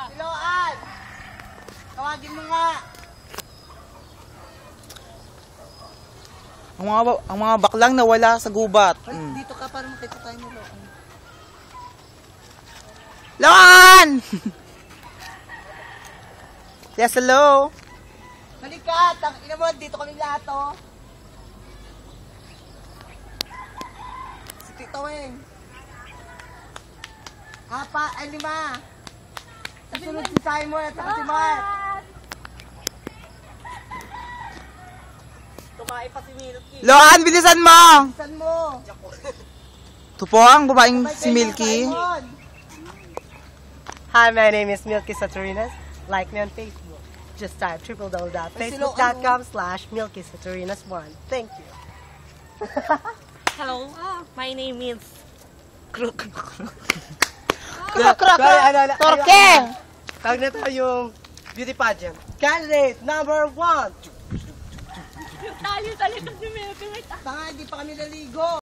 Siloan! Tawagin mo nga! Ang mga baklang nawala sa gubat. Dito ka para makita tayo mo, Loan. Loan! Yes, hello? Halika! Ina mo, dito kami lahat, oh. Si Tito Weng. 5. Susunod si Simon at saka si Mark. Tumae pa si Milky. Loan, bilisan mo! Saan mo? Ito po ang babaeng si Milky. Hi, my name is Milky Saturinas. Like me on Facebook. Just type www.facebook.com/MilkySaturinas1. Thank you. Hello, my name is Torke! Tawag na tayo yung beauty pageant. Candidate number 1. tayo sa likod ni Milky. Baka hindi pa kami naligo.